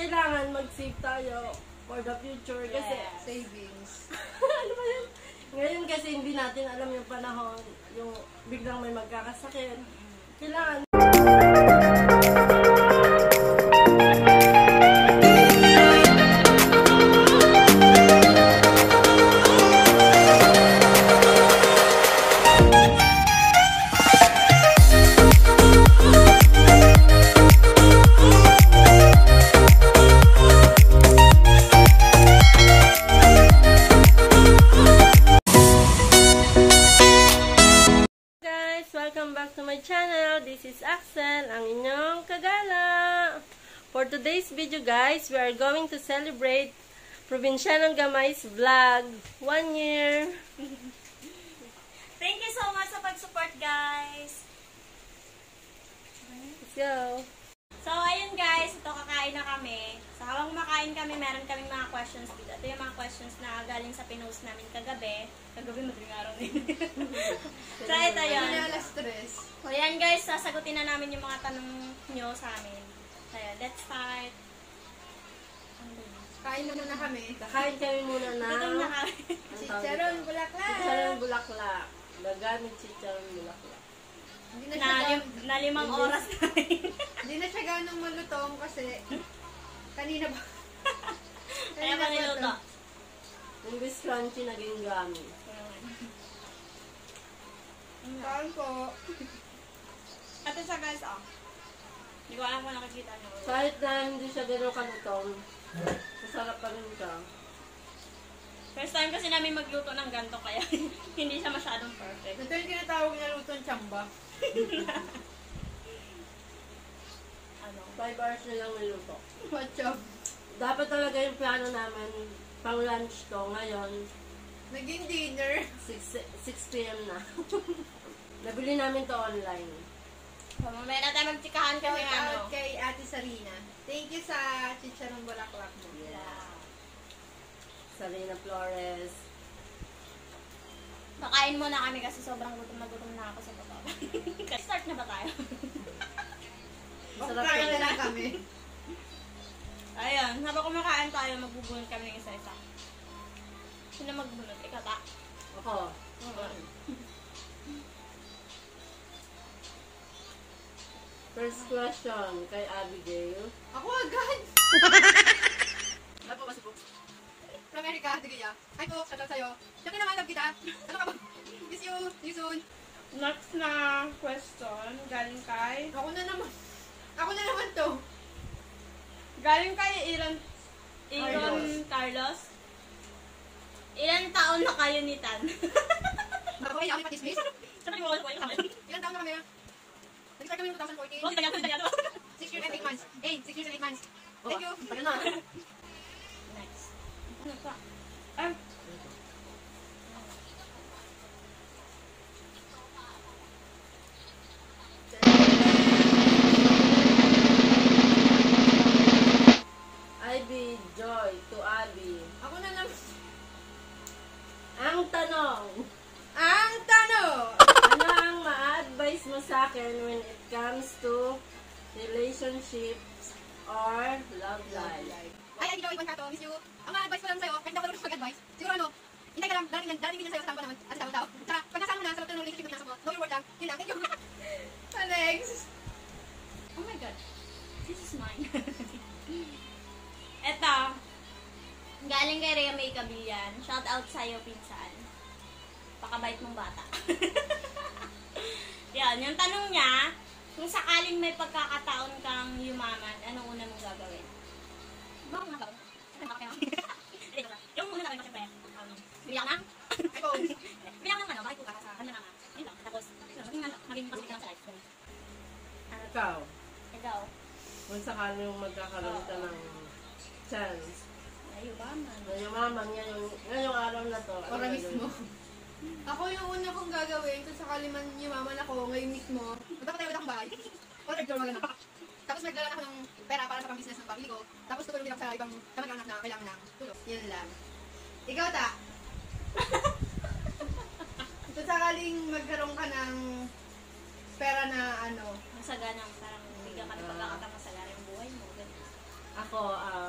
kailangan mag-save tayo for the future kasi savings. ano ba yun? Ngayon kasi hindi natin alam yung panahon, yung biglang may magkakasakit. Kailangan ang inyong kagala. For today's video guys, we are going to celebrate Provincianong Gamay's vlog 1 year. Thank you so much sa pag-support guys. Let's go. So ayun guys, ito kakain na kami. So habang kumakain kami, meron kaming mga questions dito. Ito yung mga questions na galing sa pinost namin kagabi. Kagabi madaling araw din. So ito yun. So yan guys, sasagutin na namin yung mga tanong nyo sa amin. So yun, let's start. Kain na muna kami. Kakain kami muna na Gutom na kami. Chicharon bulaklak. Chicharon bulaklak. Gagamit chicharon bulaklak. Hindi na Na 5 oras na rin. Hindi na siya ganong malutong kasi kanina ba? Kaya pa niluto. Imbis crunchy, naging gummy. Kain po. Ito siya guys, oh. Hindi ko alam kung nakikita nyo. Kahit na hindi siya gano'ng kalutong, masarap pa rin siya. First time kasi namin magluto ng ganito kaya hindi siya masyadong perfect. Ito yung tinatawag na lutong tsamba. Ano? 5 hours na lang niluto. What's up? Dapat talaga yung plano namin pang lunch to. Ngayon, Naging dinner. 6 p.m. na. Nabili namin to online. So, mamaya na tayo magtsikahan kami ano. Kay Ate Sarina. Thank you sa chicharon bulaklak mo. Yeah. Sarina Flores. Makain muna kami kasi sobrang gutom na ako sa baba. Start na ba tayo? Masarap Kaya na yun. lang kami. Ayun, habang kumakain tayo, magbubunot kami ng isa-isa. Sino magbunot? Ikaw ta? Ako. First question kay Abigail. Ako agad! Ano po ba si Books? From America, sige ya. Ay po, shout out sa'yo. Siyempre naman, love kita. Ano ka ba? Miss you. See you soon. Next na question, galing kay... Ako na naman. Ako na naman to. Galing kay Iron Carlos. Ilan taon na kayo ni Tan? Nakakaway ako ni Patis Miss. Saan mo ko kami? Ilan taon na kami? Nag-start kami noong 2014. Oh, tagal. 6 years and 8 months. 6 years and 8 months. Thank you. Ayun na. Next. Ano pa? Ivy Joy to Abby. Ako na naman. Ang tanong, Ang tanong! ano ang ma-advise mo sa akin when it comes to relationships or love life? Ay, Joy, Ivan Kato, miss you. Ang ma-advise ko lang sa'yo, kahit ako lang mag-advise, siguro ano, hintay ka lang, darating din sa'yo sa tampa naman, at sa tao. Tsaka, pag nasama mo na, sa loob ng relationship mo, nasa mo, know your word lang, yun lang, thank you. Alex! Oh my god. This is mine. Eto. Galing kay Rhea May Cabillan. Shout out sa'yo, pinsan. Pakabait mong bata. Yan, yung tanong niya, kung sakaling may pagkakataon kang yumaman, anong una mong gagawin? Bakit nga gawin? Yung una gagawin ko siyempre, bilang ng? iPhone. Bilang ng ano, bakit po ka sa kanya nga? Yun lang. Tapos, maging positive ka lang sa life. Ikaw, Ikaw. kung sakaling magkakaroon ka ng chance, Ay, yumaman. yumaman ngayong araw na to. Para mismo. Ako yung una kong gagawin, kung sakali man yumaman ako ngayon mismo, magpapatayo ulit akong bahay. Or nag-draw maganda. Tapos maglalaan ako ng pera para sa pang-business ng pamilya ko. Tapos tutulong din ako sa ibang kamag-anak na kailangan ng tulong. Yan lang. Ikaw ta? Kung sakaling magkaroon ka ng pera na ano, Masaganang parang bigyan ka ng pagkakataon sa yung buhay mo. Ganun. Ako,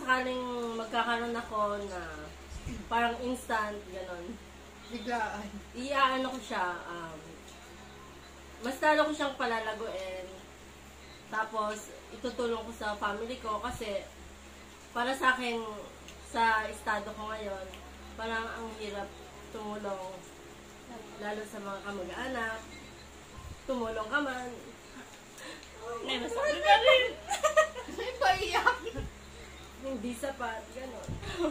sakaling magkakaroon ako na parang instant, ganon, Biglaan. iaano ko siya, mas lalo ko siyang palalaguin. Tapos, itutulong ko sa family ko kasi para sa akin, sa estado ko ngayon, parang ang hirap tumulong lalo sa mga kamag-anak. Tumulong ka man. Ay, masakit ka rin. Ay, paiyak. Hindi sapat, gano'n.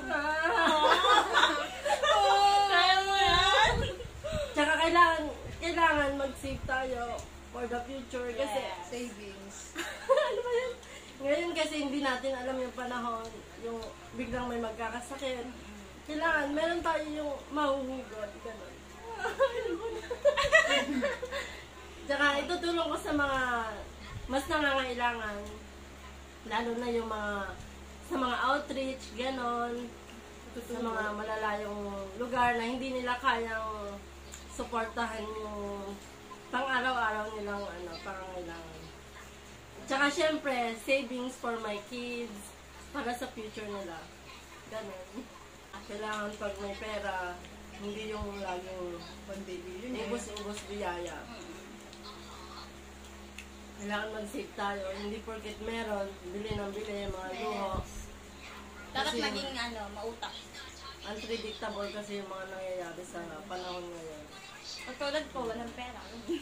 Kaya mo yan. Tsaka kailangan mag-save tayo for the future kasi Yes. Savings. ano ba yun? Ngayon kasi hindi natin alam yung panahon, yung biglang may magkakasakit. Kailangan, meron tayo yung mahuhugot, gano'n. Tsaka itutulong ko sa mga mas nangangailangan, lalo na yung sa mga outreach, gano'n, sa mga malalayong lugar na hindi nila kayang suportahan yung pang-araw-araw nilang pangangailangan. Tsaka syempre, savings for my kids, para sa future nila. Ganun. Kailangan pag may pera, hindi yung laging One baby yun eh. ubos-ubos biyaya. Kailangan mag-save tayo. Hindi porket meron, bili ng bili, mga luho. Dapat Kasi maging mautak. unpredictable kasi yung mga nangyayari sa panahon ngayon. At tulad ko, walang pera.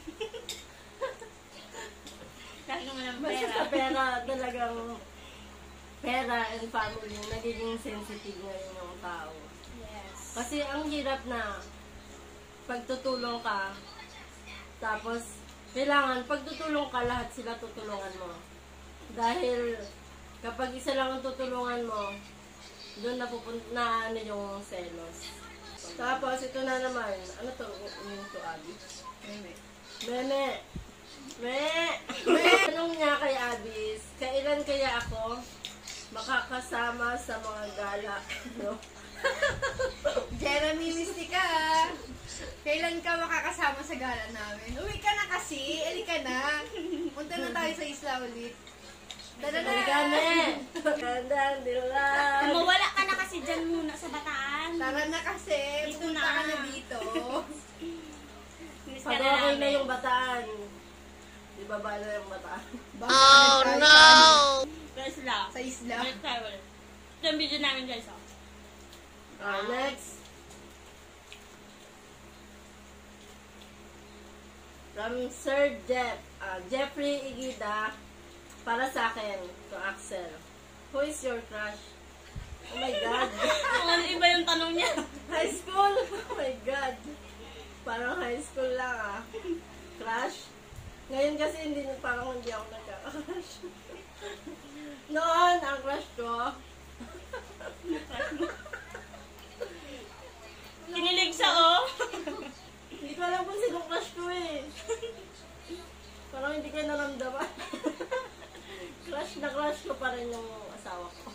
Kahit walang Basta pera. sa pera, talagang pera and family, nagiging sensitive ngayon yung tao. Yes. Kasi ang hirap na pagtutulong ka, tapos kailangan pagtutulong ka, lahat sila tutulungan mo. Dahil kapag isa lang ang tutulungan mo, doon na yung selos. Tapos ito na naman, ano to? Ito, Abby? Meme! Tanong niya kay Abis, kailan kaya ako makakasama sa mga gala? No? Jeremy Mystica, kailan ka makakasama sa gala namin? Uwi ka na kasi, eli ka na. Punta na tayo sa isla ulit. Tara na! Gane! Gandang dilag! Mawala ka na kasi dyan muna sa Bataan. Tara na kasi, Dito pupunta na. ka na dito. Miss ka Pag na okay na namin. yung Bataan, ibaba na yung Bataan. Oh no! Guys lang. Sa isla. Next time ulit. Ito yung video namin guys. Next. From Sir Jeffrey Igida, para sa akin, to Axel. Who is your crush? Oh my God. Ano iba yung tanong niya? High school? Oh my God. Parang high school lang Crush? Ngayon kasi parang hindi ako nagka-crush. Noon, ang crush ko, Kinilig siya oh. hindi ko alam kung sinong crush ko eh. Parang hindi ko naramdaman. Crush ko pa rin yung asawa ko.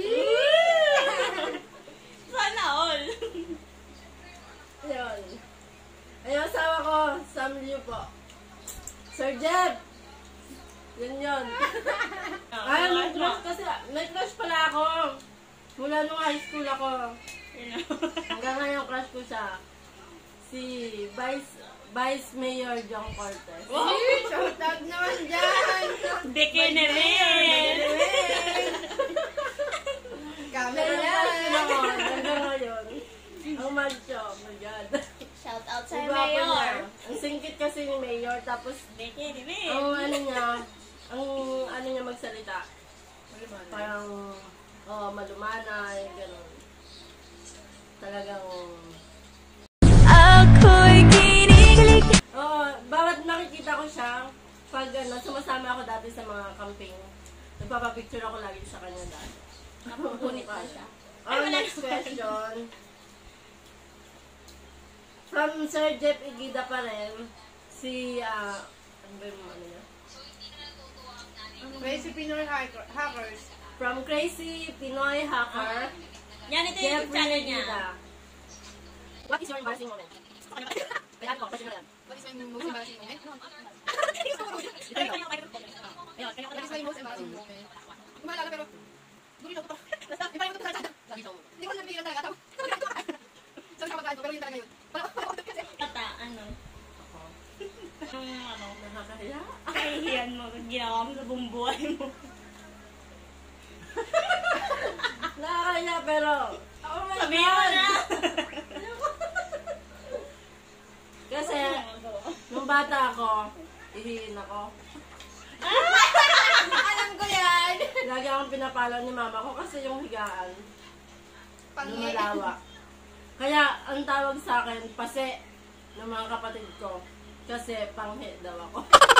Sana all. Ayun. Ayun, asawa ko, Sam Liu po. Sir Jeb! Yun. Ay, may crush pala ako. Mula nung high school ako. Hanggang ngayon crush ko siya. Si Vice Mayor John Cortez. Shout out naman dyan! Bikini rin. Camera Pero crush ko yan! ako hanggang ngayon. Ang macho, oh my God. Shout out sa Ang gwapo niya. Mayor. Ang singkit kasi ni Mayor, tapos Bikini rin. ang ano niya magsalita. Parang, malumanay, gano'n. Talagang, bawat nakikita ko siya, pag sumasama ako dati sa mga camping, nagpapapicture ako lagi sa kanya dati. Napupunit pa siya. Next question. From Sir Jeff Igida pa rin, si, ano ba yung ano niya? Crazy Pinoy Hackers. From Crazy Pinoy Hacker, Yan, ito yung YouTube channel niya. Igida. What is your embarrassing moment? Kaya ako, question na yan. What is my most embarrassing moment? Ito yung What is my most embarrassing moment? Hindi ko maalala pero... Guri na ko pa. Basta, yung parang ito sa sana. Hindi ko nabilang talaga. Tapos, sabi ko magkaan ko, pero yun talaga yun. Parang kasi. Tata, ano? Ako. Yung ano, Nakakahiya. kahihiyan mo, ginawa mo sa buong buhay mo. Nakakahiya pero... Oh my Sabihin mo God! na! Kasi, nung bata ako, ihiin ako. Alam ko yan. Lagi akong pinapalo ni mama ko kasi yung higaan, lumalawak. Kaya, ang tawag sa akin, pase ng mga kapatid ko. Kasi, panghe daw ako.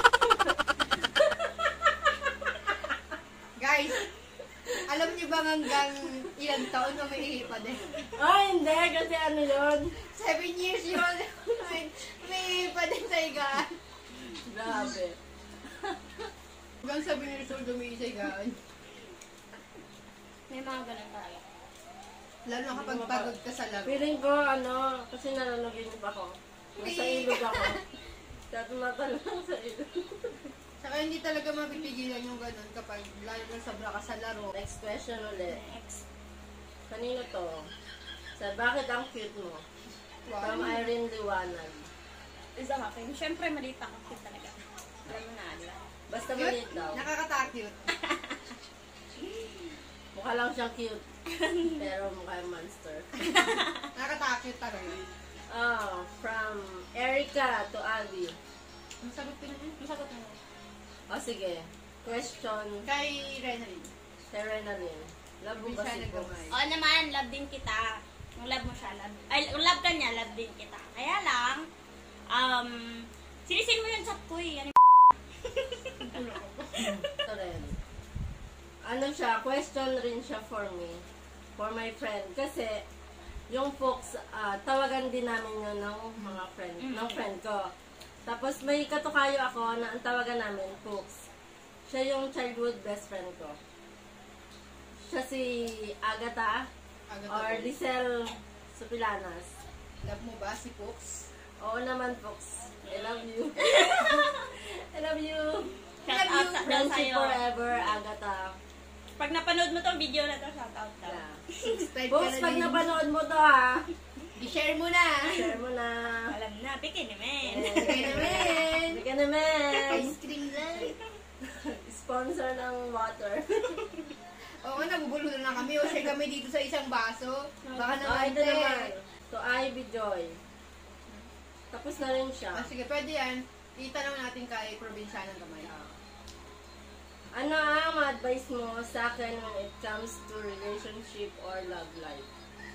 Guys, alam niyo ba hanggang ilang taon na may ihipa din? Oh, hindi. Kasi ano yun? 7 years yun. May ihipa din sa higaan. Grabe. Hanggang 7 years old may isa higaan. May mga ganun talaga. Lalo na kapag pagod ka sa laro. Feeling ko, ano, kasi nanaginip ako. Nasa ilog ako. Kaya tumatalong sa ilog. Saka hindi talaga mapipigilan yung ganun kapag lalo na sobra ka sa laro. Next question ulit. Next. Kanino to? Sa bakit ang cute mo? From Irene Liwanag. Isa ka akin. Siyempre, maliit ako. Cute talaga. Alam mo na, di ba? Basta Cute? maliit daw. Nakakatakot. Mukha lang siyang cute. Pero mukha yung monster. Nakakatakot talaga. Oh, from Erica to Abby. Ang sagot ko na yun. Masagot mo. Oh, sige. Question Kay Renalyn. Serenalyn. Love mo ba si Fox? Oo naman, love din kita. Kung love mo siya, love. Ay, kung love ka niya, love din kita. Kaya lang, sinisin mo yung chat ko eh. Ano Ito rin. Ano siya, question rin siya for me. For my friend. Kasi, yung Fox, tawagan din namin yun ng mga friend, ng friend ko. Tapos may katukayo ako na ang tawagan namin, Fox. Siya yung childhood best friend ko. Siya si Agatha or Lisel Supilanas. Love mo ba si Fox? Oo naman, Fox. I love you. I love you. shout out sa Friendship sa'yo. forever, Agatha. Pag napanood mo tong video na to, shout out daw. Yeah. Subscribe Fox, ka na pag din. napanood mo to ha, I-share mo na. share mo na. Alam na, pikin naman. Okay naman. Bigyan naman. Ice cream lang. Sponsor ng water. Oo, nabubulo na kami. O share kami dito sa isang baso. Baka Oh, naman, ito naman. To Ivy Joy. Tapos na rin siya. Sige, pwede yan. Itanong natin kay Provincianong Gamay. Ano ang advice mo sa akin when it comes to relationship or love life?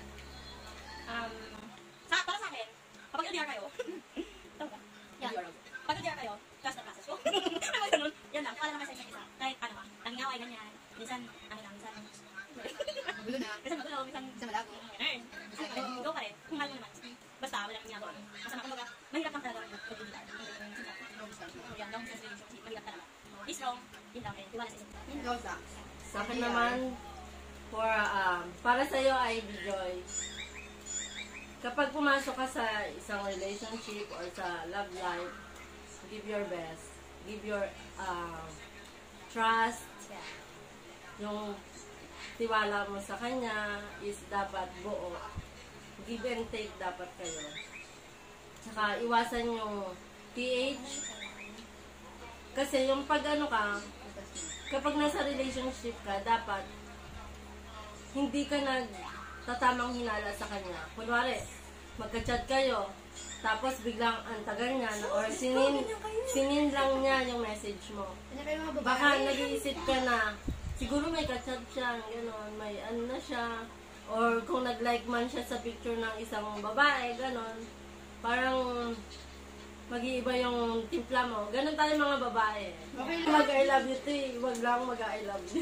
Para sa akin, kapag LDR kayo, tama ba? Yan. Pag LDR kayo, trust na process ko. Ano ganun? Yan lang, wala naman sa isa't isa. Kahit ano ka, nangingaway ganyan. Minsan, ano lang, minsan, Magulo na. minsan magulo, minsan, Isa malabo. ganun. Go pa rin. Kung mahal mo naman. Basta, wala nang ginagawa. Masama, kumbaga, mahirap lang talaga mag-LDR. Yan, long distance relationship, mahirap talaga. Be strong, yun lang, eh, tiwala sa isa't isa. Go, Sax. Sa akin naman, for, para sa'yo, Ivy Joy, kapag pumasok ka sa isang relationship or sa love life, give your best. Give your trust. Yung tiwala mo sa kanya is dapat buo. Give and take dapat kayo. Tsaka iwasan yung TH. Kasi yung pag ano ka, kapag nasa relationship ka, dapat hindi ka nagtatamang hinala sa kanya. Kunwari, magka-chat kayo, tapos biglang ang tagal niya, or sinin lang niya yung message mo. Ano kayo mga babae? Baka nag-iisip ka na, siguro may ka-chat siya, gano'n, may ano na siya, or kung nag-like man siya sa picture ng isang babae, gano'n, parang mag-iiba yung timpla mo. Ganon tayo mga babae. Okay lang. Mag-I love you to eh. Huwag lang mag-I love you.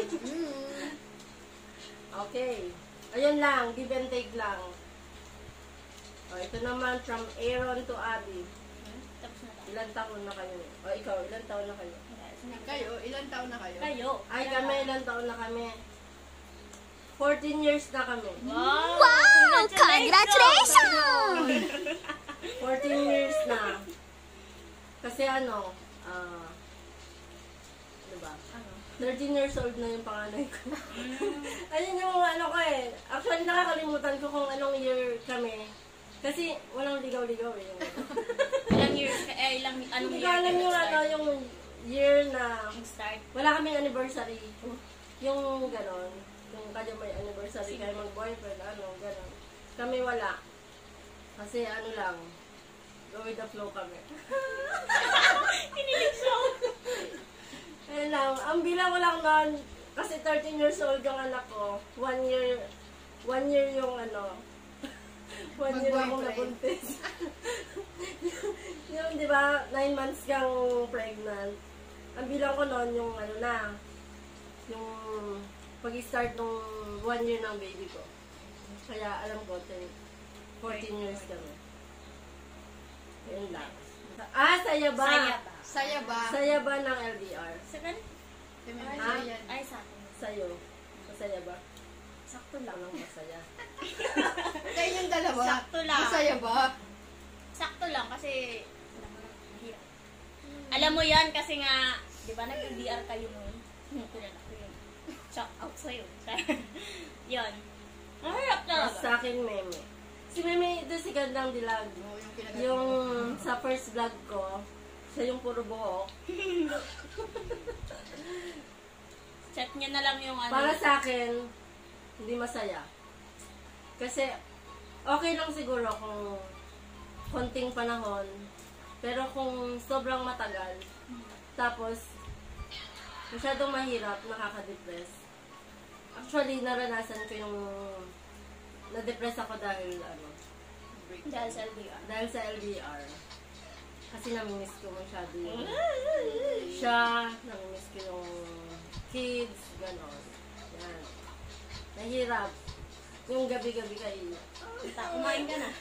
Okay. Ayun lang. Give and take lang. O, ito naman from Aaron to Abby. Tapos na tayo. Ilan taon na kayo? O, ikaw, ilan taon na kayo? Kayo, ilang taon na kayo? Kayo. Ay, kami, ilan taon na kami? 14 years na kami. Wow! Congratulations! 14 years na. Kasi ano, diba? Ano? 13 years old na yung panganay ko. Ayun yung ano ko eh. Actually, nakakalimutan ko kung anong year kami. Kasi walang ligaw-ligaw eh. Ilang years, anong Hindi year? ko alam yung nag-start? ano, yung year na Nag-start? wala kaming anniversary. Yung ganon. Yung kayo may anniversary, kayo mag-boyfriend, ano, ganon. Kami wala. Kasi ano lang, go with the flow kami. Kinilig siya. Ayun lang, ang bilang ko lang noon, kasi 13 years old yung anak ko, 1 year yung ano, 1 year akong Mag-boyfriend. nabuntis. Yung, di ba, 9 months kang pregnant. Ang bilang ko noon yung ano na, yung pag-start nung 1 year ng baby ko. Kaya alam ko, 14 years kami. Yun lang. Saya ba? Saya ba? Saya ba? Saya ba ng LDR? Sa ganun? Ha? Ay, sa akin. Sa'yo. Masaya ba? Sakto lang. Walang masaya. Kayo yung dalawa. Sakto lang. Masaya ba? Sakto lang kasi hirap. Alam mo yan kasi nga, di ba nag-LDR kayo nun? Kilala ko yun. Shout out sa'yo. Yun. Ang hirap Tapos talaga. sa akin, Meme. Si Meme, ito si Gandang Dilag. Oo, yung kinagat Yung mo. sa first vlog ko, siya yung puro buhok. Chat niya na lang yung ano. Para sa akin, hindi masaya. Kasi, okay lang siguro kung konting panahon. Pero kung sobrang matagal, tapos, masyadong mahirap, nakaka-depress. Actually, naranasan ko yung na-depress ako dahil ano, Dahil sa LDR. dahil sa LDR. Kasi namimiss ko masyado yung siya, namimiss ko yung kids, gano'n. Yan. Nahirap. Yung gabi-gabi kayo. Kumain ka na.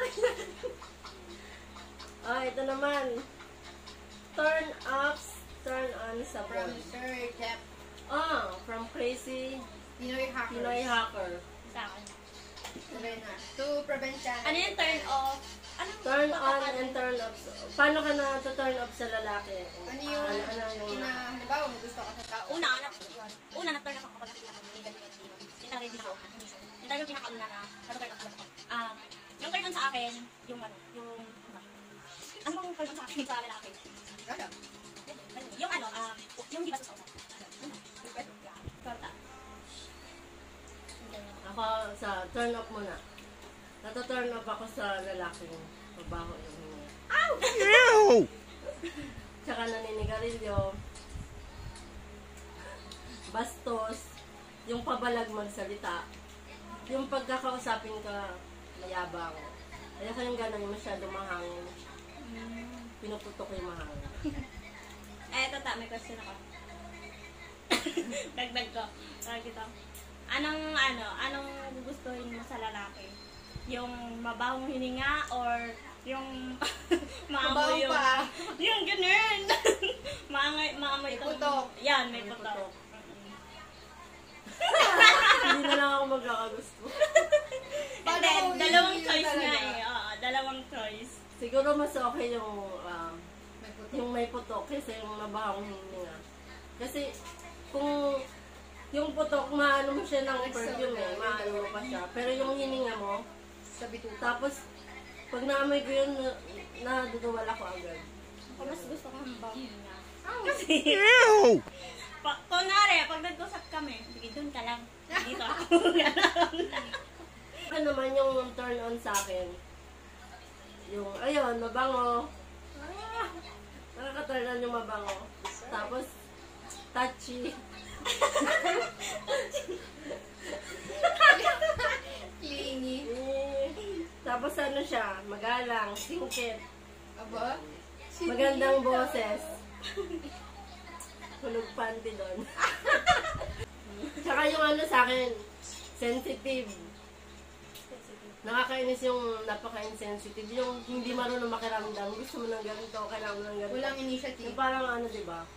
Ito naman. Turn ups, turn on sa From phone. Sir Jeff. From Crazy Pinoy Hackers. Pinoy Hacker. Sa akin. Serena. To prevent China. Ano yung turn off? Anong Turn on and turn off. Paano ka na to turn off sa lalaki? Ano yung, ano yung halimbawa, may gusto ka sa tao. Una na-turn off ako kasi yung talaga hindi ako. Yung talaga pinakauna na na-turn off ako. Yung turn on sa akin, yung ano, ano bang turn on sa akin sa lalaki? Ano? Yung ano, yung di ba sa una? Torta. Ako sa turn off muna. Nato-turn off ako sa lalaking mabaho yung hininga. Tsaka naninigarilyo. Bastos. Yung pabalag magsalita. Yung pagkakausapin ka, mayabang. Ayoko yung gano'n, yung masyado mahangin. Pinuputok yung mahangin. Ito may question ako. Dagdag ko. Lagi to. Anong gugustuhin mo sa lalaki? Yung mabahong hininga or yung maamoy yung... pa. Yung ganun! maamoy May itong... putok. Yan, may May putok. putok. Hindi na lang ako magkakagusto. Hindi, Paano dalawang yun choice talaga? nga eh. Oo, dalawang choice. Siguro mas okay yung May puto. yung may putok kaysa yung mabahong hininga. Kasi kung yung putok, maano mo siya ng perfume eh, maano mo pa siya. Pero yung hininga mo, Sa bituka. tapos pag naamoy ko yun, naduduwal ako agad. Ako mas gusto ko ang mabahong hininga. Kasi, kunwari, pag nag-usap kami, sige, doon ka lang. Dito ako. Ano naman yung turn on sa akin? Yung, ayun, mabango. Nakaka-turn on yung mabango. Tapos, touchy. Clingy. Tapos ano siya, magalang, singkit, Aba? magandang boses. Hulog panty doon. Tsaka yung ano sa akin, sensitive. Nakakainis yung napaka-insensitive. Yung hindi marunong makiramdam. Gusto mo ng ganito, kailangan mo ng ganito. Walang initiative. Yung parang ano, di ba?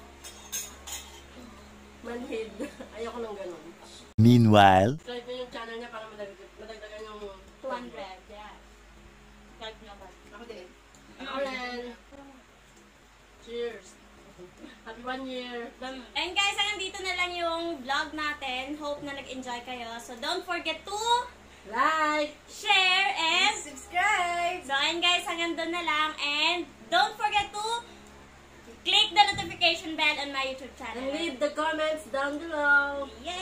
Manhid. Ayoko ng ganun. Meanwhile, Subscribe mo yung channel niya para madagdagan yung 200, yeah. Gag naman. Ako din. Ako rin. Cheers. Happy 1 year. And guys, hanggang dito na lang yung vlog natin. Hope na nag-enjoy kayo. So don't forget to Like! share and Subscribe! so ayun guys, hanggang doon na lang. And don't forget to click the notification bell on my YouTube channel. And leave the comments down below. Yes!